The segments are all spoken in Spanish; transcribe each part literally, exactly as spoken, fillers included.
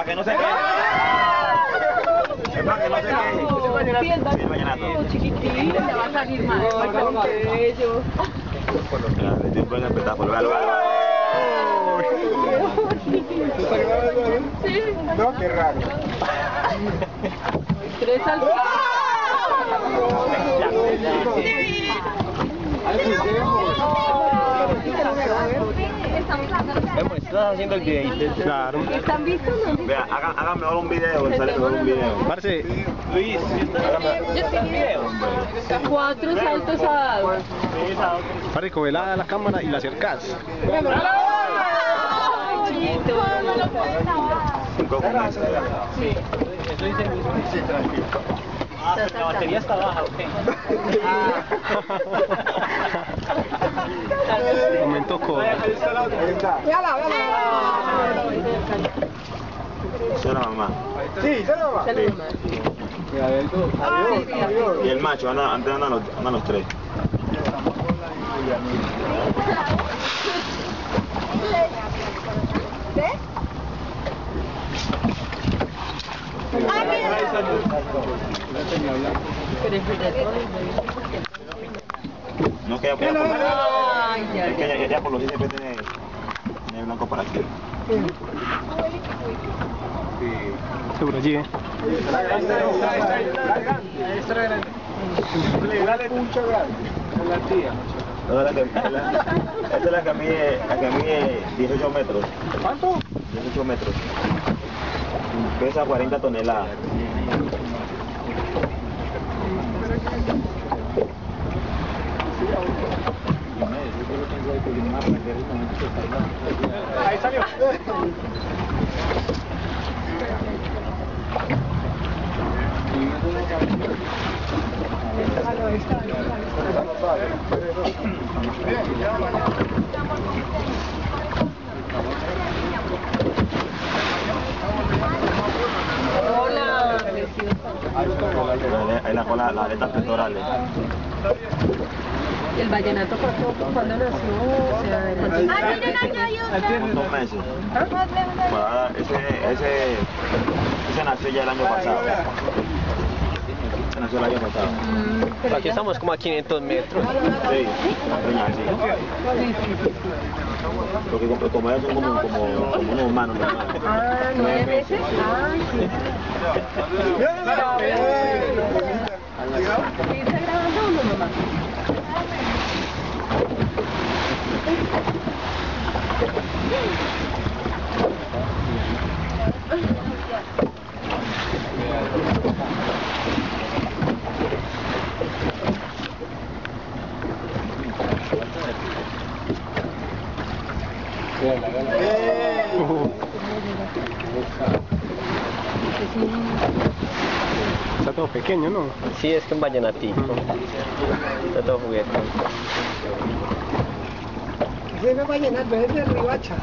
para que no se quede. Es para que no se quede. Sí, el vallenato. Chiquitín, le va a salir mal. Bello. Es un buen espectáculo. Véalo, véalo. Sí. No, qué raro. Tres al ¿Estás haciendo el videito? Claro. ¿Están vistos? Vea, hagan, hagan mejor un video, sale mejor un video. Parce, Luis, yo estoy en video. Cuatro saltos a dado. parce, cogela la cámara y la acercás. Cinco con ese, vea. Eso dice Luis. Ah, pues la batería está baja, ok. Momento codo. Ahí está. Esa es la mamá. Sí, se lo va. Sí. Adiós, adiós. Y el macho, andan, antes andan los, andan los tres. No queda por la Ay, ya, Es que ya, ya por los siempre tiene, tiene blanco para aquí. Seguro allí, eh. Dale mucho grande. La tía. No, la que, la, esta es la que mide, la que mide dieciocho metros. ¿Cuánto? dieciocho metros. Pesa cuarenta toneladas. Ahí salió. hola. Ahí la cola, las aletas pectorales. El vallenato cuando, cuando nació, o sea, ¿Cuántos meses? Bueno, ese, ese, ese nació ya el año pasado. Ese nació el año pasado. Mm, Aquí estamos como a quinientos metros. Sí, doña, sí. Porque como, como ellos son como, como, como unos humanos normales. ah, nueve meses. Ah, sí. ¿Está grabando uno, mamá? Está todo pequeño, ¿no? Sí, es que un vallenatico. Está todo juguete. Ese no va a llenar, pero es de Ribacha.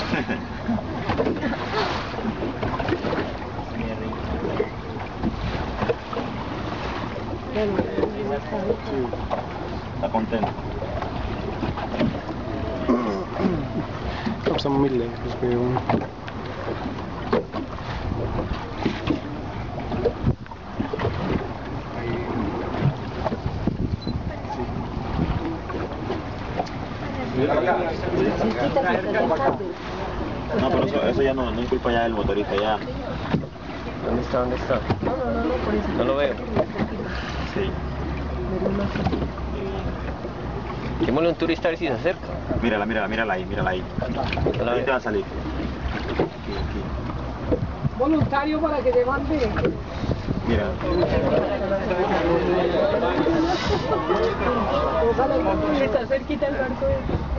Está contento. Estamos muy lejos, pero... No, pero eso, eso ya no, no es culpa ya del motorista, ya. ¿Dónde está? ¿Dónde está? No, no, no, no, por eso. No lo veo. Sí. Démosle un turista a ver si se acerca. Mírala, mírala, mírala ahí, mírala ahí. la Ahí veo. te va a salir. Aquí, aquí. Voluntario para que te mande. Mira. Está cerquita el barco.